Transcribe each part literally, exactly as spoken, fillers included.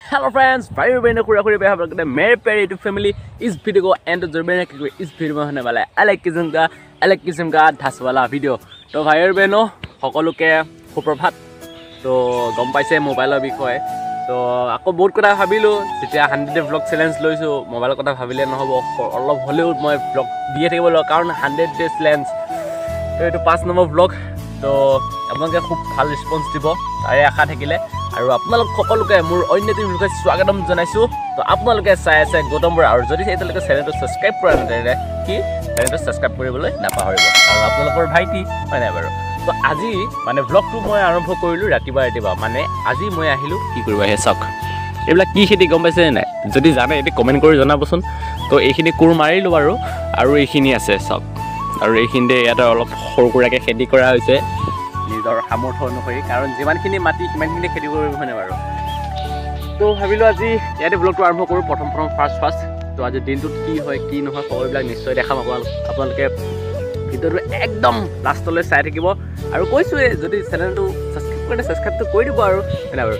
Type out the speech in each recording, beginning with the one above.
Hello friends, very very kura kura be have मेरे प्यारे YouTube family इस video को एंड जरूर में कि इस वीडियो में होने वाला है अलग किस्म का अलग किस्म का ढास वाला वीडियो। तो भाई और बहनों সকলোকে সুপ্ৰভাত। তো গম পাইছে মোবাইলৰ বিষয়ে। তো আকৌ বহুত কথা ভাবিলো যেতিয়া হাণ্ড্ৰেড ডে ব্লগ চ্যালেঞ্জ লৈছো মোবাইলৰ কথা ভাবিলে নহব, অলপ হলেও মই ব্লগ দিয়ে থাকিব লাগিব কাৰণ হাণ্ড্ৰেড ডে চ্যালেঞ্জ। তো এইটো পাঁচ নম্বৰ ব্লগ। তো আপোনালোকে খুব ভাল ৰেসপন্স দিব তাৰে আশা থাকিলে আৰু আপোনালোক সকলোকে মোৰ অন্য টিম লোকে স্বাগতম জনাইছো। তো আপোনালোকে চাই আছে গৌতম বৰা আৰু যদি এতিয়ালৈকে চেনেলটো সাবস্ক্ৰাইব কৰা নাই কি চেনেলটো সাবস্ক্ৰাইব কৰিবলৈ নাপাহৰিব আৰু আপোনালোকৰ ভাইটি হয় নাই বাৰু। তো আজি মানে ব্লগটো মই আৰম্ভ কৰিলো ৰাতিপুৱা ৰাতিপুৱা মানে আজি মই আহিলো কি কৰিব আহে চাওক এইবিলাক কি খেতি গম পাইছে নাই যদি জানে এটি কমেন্ট কৰি জনাবচোন। তো এইখিনি কোৰ মাৰিলো বাৰু আৰু এইখিনি আছে চাওক আৰু এইখিনিতে ইয়াতে অলপ সৰু সুৰাকে খেতি কৰা হৈছে নিজৰ সামৰ্থ্য অনুসৰি কাৰণ যিমানখিনি মাটি সিমানখিনি খেতি কৰিব হয় বাৰু। তো ভাবিলো আজি ইয়াতে ব্লগটো আৰম্ভ কৰোঁ প্ৰথম প্ৰথম ফাৰ্ষ্ট ফাৰ্ষ্ট। তো আজি দিনটোত কি হয় কি নহয় সকলোবিলাক নিশ্চয় দেখাম আপোনালোক আপোনালোকে ভিডিঅ'টো একদম লাষ্টলৈ চাই থাকিব আৰু কৈছোৱে যদি চেনেলটো সাবস্ক্ৰাইব কৰে সাবস্ক্ৰাইবটো কৰি দিব আৰু হয় না বাৰু।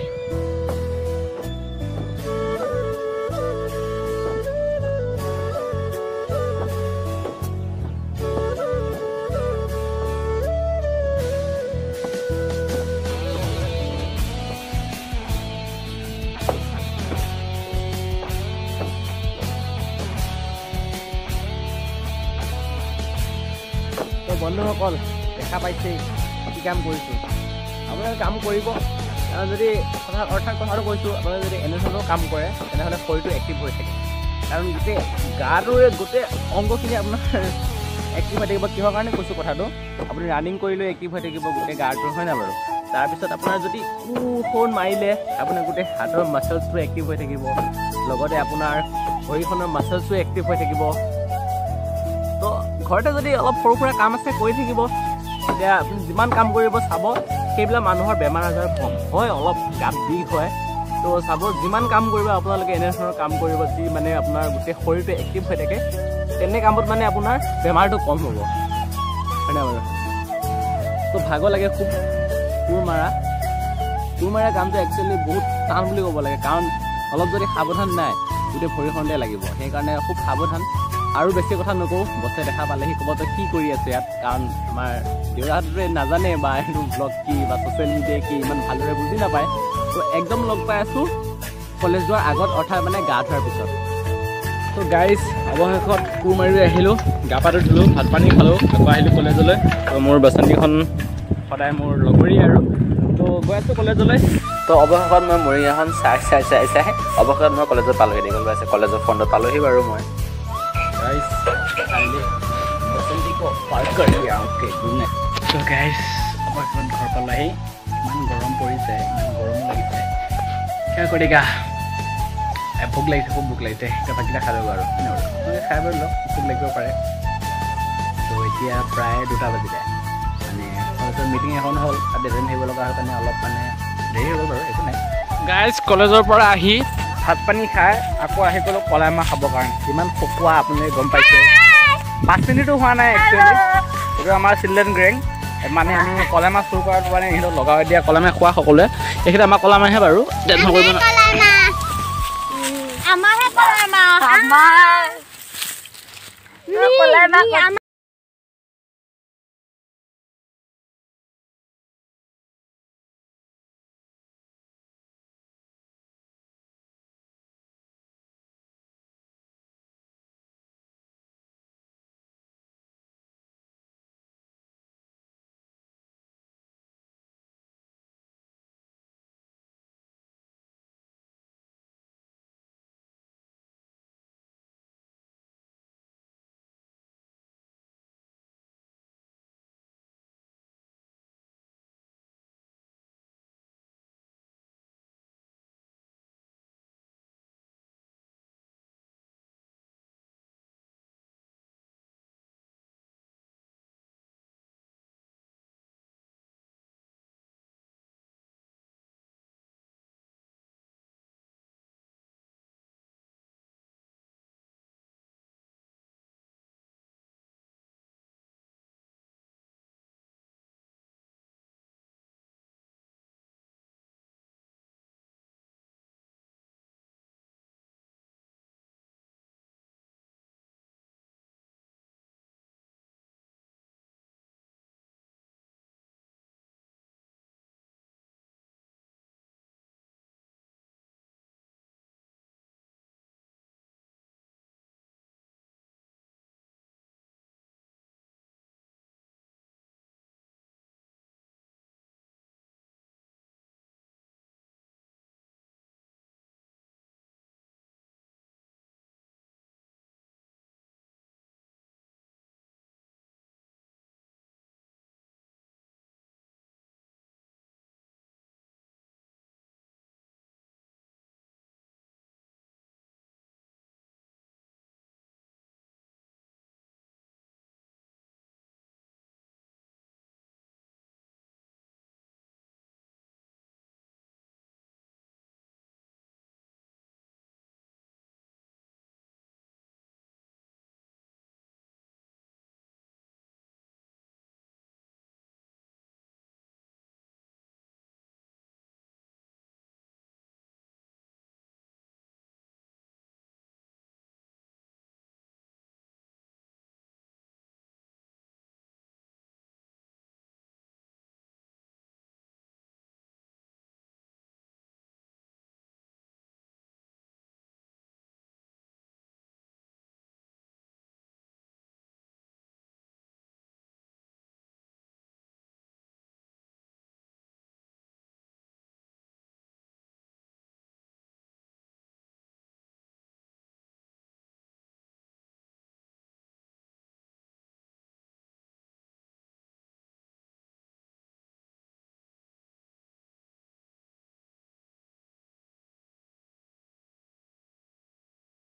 বন্ধুসকল দেখা পাইছে কি কাম কৰিছোঁ আপোনালোকে কাম কৰিব কাৰণ যদি কথা অৰ্থাৎ কথাটো কৈছোঁ আপোনালোকে যদি এনেধৰণৰ কাম কৰে তেনেহ'লে শৰীৰটো এক্টিভ হৈ থাকে কাৰণ গোটেই গাটোৰে গোটেই অংগখিনি আপোনাৰ এক্টিভ হৈ থাকিব। কিহৰ কাৰণে কৈছোঁ কথাটো আপুনি ৰানিং কৰিলেও এক্টিভ হৈ থাকিব গোটেই গাটো হয় নাই বাৰু। তাৰপিছত আপোনাৰ যদি কোন মাৰিলে আপোনাৰ গোটেই হাতৰ মাছলছটো এক্টিভ হৈ থাকিব লগতে আপোনাৰ ভৰিখনৰ মাছলছটো এক্টিভ হৈ থাকিব। তো ঘৰতে যদি অলপ সৰু সুৰা কাম আছে কৰি থাকিব তেতিয়া আপুনি যিমান কাম কৰিব চাব সেইবিলাক মানুহৰ বেমাৰ আজাৰ কম হয় অলপ গাত বিষ হয়। তো চাব যিমান কাম কৰিব আপোনালোকে এনেধৰণৰ কাম কৰিব যি মানে আপোনাৰ গোটেই শৰীৰটো এক্টিভ হৈ থাকে তেনে কামত মানে আপোনাৰ বেমাৰটো কম হ'ব হয় নাই বাৰু। তো ভাগৰ লাগে খুব কোৰ মাৰা কোৰ মাৰা কামটো একচুৱেলি বহুত টান বুলি ক'ব লাগে কাৰণ অলপ যদি সাৱধান নাই গোটেই ভৰিখনতে লাগিব সেইকাৰণে খুব সাৱধান। আৰু বেছি কথা নকওঁ বছে দেখা পালেহি ক'ব তই কি কৰি আছে ইয়াত কাৰণ আমাৰ দেউতাহঁতে নাজানে বা এইটো ব্লগ কি বা ছ'চিয়েল মিডিয়া কি ইমান ভালদৰে বুজি নাপায়। তো একদম লগ পাই আছোঁ কলেজ যোৱাৰ আগত অৰ্থাৎ মানে গা ধোৱাৰ পিছত। তো গাইজ অৱশেষত কোৰ মাৰি আহিলোঁ গা পাটো ধুলোঁ ভাত পানী খালোঁ আকৌ আহিলোঁ কলেজলৈ। তো মোৰ বাচন্তিখন সদায় মোৰ লগৰী আৰু তো গৈ আছোঁ কলেজলৈ। তো অৱশেষত মই মৰিগাঁওখন চাই চাই চাই চাই অৱশেষত মই কলেজত পালোহি দীঘল আছে কলেজৰ ফ্ৰণ্টত পালোহি বাৰু মই। गाइस फाइनली बसंती को पार्क कर दिया ओके गुड नाइट। तो गाइस अब अपन घर पर लाई मन गरम पड़ी से मन गरम लगी से क्या करेगा ए भूख लगी खूब भूख लगी तो भागीटा खा लो और मैं खाई बर लो भूख लगे पारे। तो এতিয়া প্ৰায় দুটা বাজিলে মানে কলেজৰ মিটিং এখন হ'ল আৰু ডেজন আহিব লগা হ'ল কাৰণে অলপ মানে দেৰি হ'ল বাৰু একো নাই। গাইস কলেজৰ পৰা আহি ভাত পানী খাই আকৌ আহি গ'লোঁ কলাইমাহ খাবৰ কাৰণে কিমান শুকোৱা আপুনি গম পাইছে পাঁচ মিনিটো হোৱা নাই একচুৱেলি এইটো আমাৰ চিলড্ৰেন গ্ৰেং মানে আমি কলাইমাহ চুৰ কৰাটো মানে সিহঁতক লগাই দিয়া কলাইমাহ খোৱা সকলোৱে এইখিনি আমাৰ কলাইমাহে বাৰু টেনশ্যন কৰিব নালাগে।